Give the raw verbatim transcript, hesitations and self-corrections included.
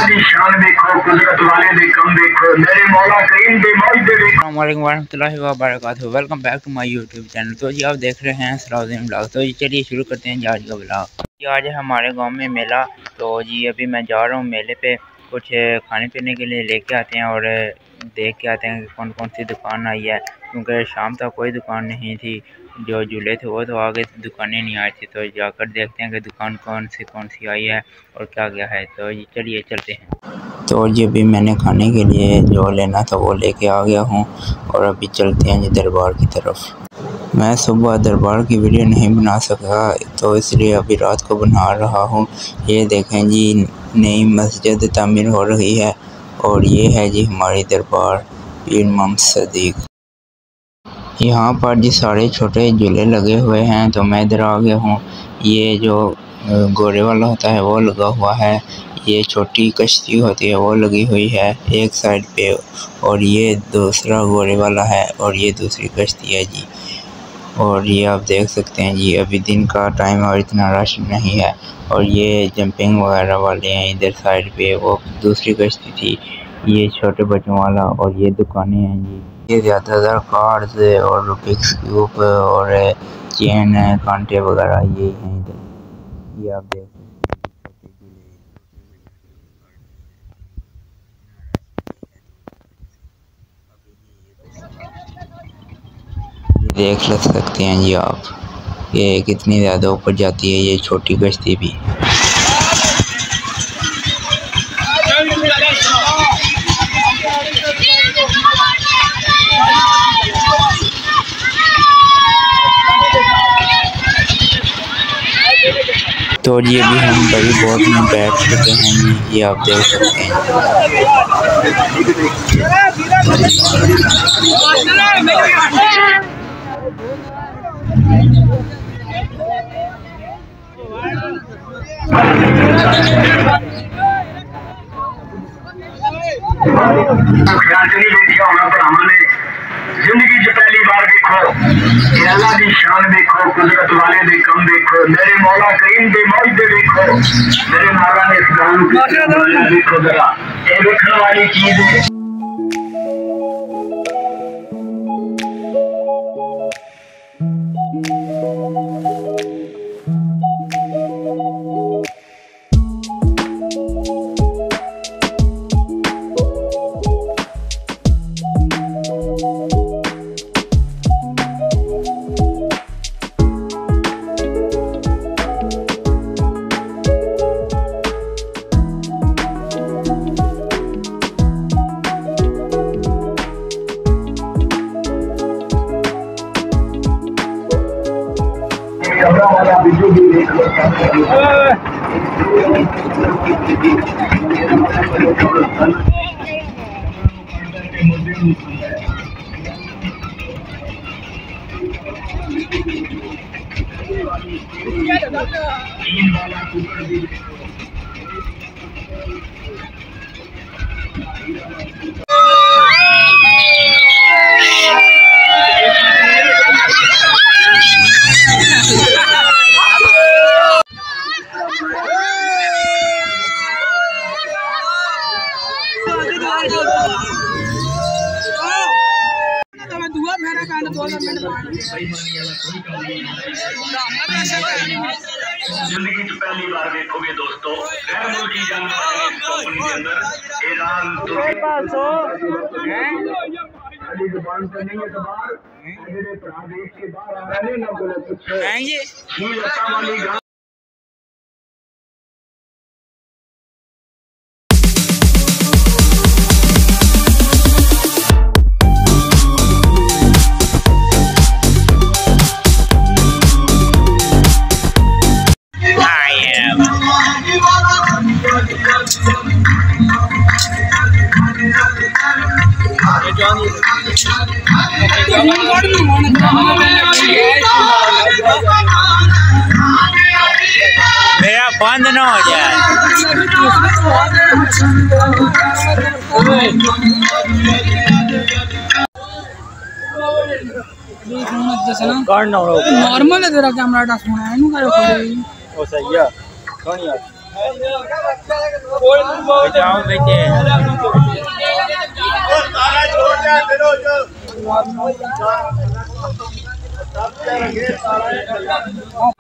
वबरकातुहू। Welcome back to my YouTube channel. तो जी आप देख रहे हैं सलाह ब्लॉग। तो जी चलिए शुरू करते हैं आज का ब्लॉग। जी आज है हमारे गांव में मेला। तो जी अभी मैं जा रहा हूं मेले पे, कुछ खाने पीने के लिए लेके आते हैं और देख के आते हैं कि कौन कौन सी दुकान आई है, क्योंकि शाम तक कोई दुकान नहीं थी। जो झूले थे वो तो आगे दुकानें नहीं आई थी, तो जाकर देखते हैं कि दुकान कौन सी कौन सी आई है और क्या क्या है। तो ये चलिए चलते हैं। तो ये भी मैंने खाने के लिए जो लेना था वो लेके आ गया हूँ और अभी चलते हैं जी दरबार की तरफ। मैं सुबह दरबार की वीडियो नहीं बना सका, तो इसलिए अभी रात को बना रहा हूँ। ये देखें जी नई मस्जिद तामीर हो रही है और ये है जी हमारी दरबार पीर मोहम्मद सदीक। यहाँ पर जी सारे छोटे झूले लगे हुए हैं, तो मैं इधर आ गया हूँ। ये जो घोड़े वाला होता है वो लगा हुआ है, ये छोटी कश्ती होती है वो लगी हुई है एक साइड पे, और ये दूसरा घोड़े वाला है और ये दूसरी कश्ती है जी। और ये आप देख सकते हैं जी अभी दिन का टाइम और इतना रश नहीं है। और ये जंपिंग वगैरह वाले हैं इधर साइड पे, वो दूसरी कश्ती थी। ये छोटे बच्चों वाला और ये दुकानें हैं जी। ये ज़्यादातर कार्ड्स और रुबिक्स क्यूब और चेन कांटे वगैरह ये हैं इधर। ये आप देख देख सकते हैं जी आप, ये कितनी ज़्यादा ऊपर जाती है ये छोटी कश्ती भी। तो ये भी हम बड़ी बोट में बैठ चुके हैं जी, ये आप देख सकते हैं। जिंदगी च पहली बार देखो अल्लाह की शान देखो, कुदरत वाले दे कम देखो, मेरे मौला करीम दे मौजदे देखो, मेरे मौला ने इस गाँव को देखो जरा, ये देखने वाली चीज है। जिंदगी च पहली बार देखोगे दोस्तों गैर मुल्की जानवर के अंदर ईरान तुर्की जुबान पे नहीं है सवाल मेरे प्रदेश के बाहर आ रहे ना बोले कुछ वाली मेरा बंद ना हो जाए। नॉर्मल है तेरा कैमरा, सोना है। सही है। जाओ बेटे।